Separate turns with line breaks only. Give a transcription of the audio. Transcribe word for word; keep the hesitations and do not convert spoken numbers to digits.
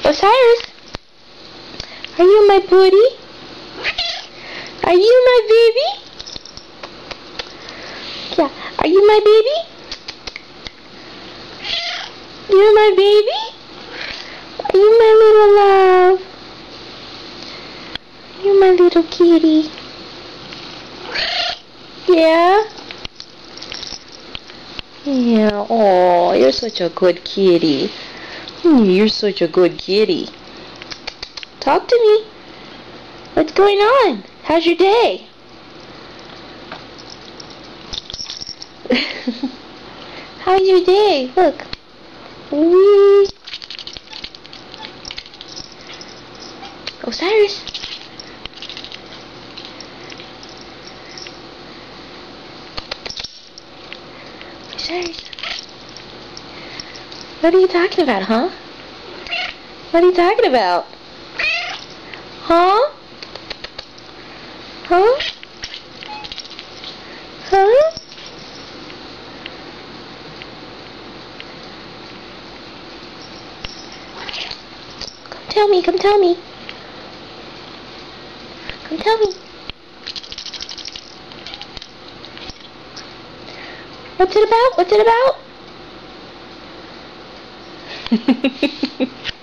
Osiris, are you my buddy? Are you my baby? Yeah, are you my baby? You're my baby? Are you my little love? You're my little kitty. Yeah? Yeah, oh, you're such a good kitty. You're such a good kitty. Talk to me. What's going on? How's your day? How's your day? Look. Wee. Osiris. Osiris. What are you talking about, huh? What are you talking about? Huh? Huh? Huh? Come tell me, come tell me. Come tell me. What's it about? What's it about?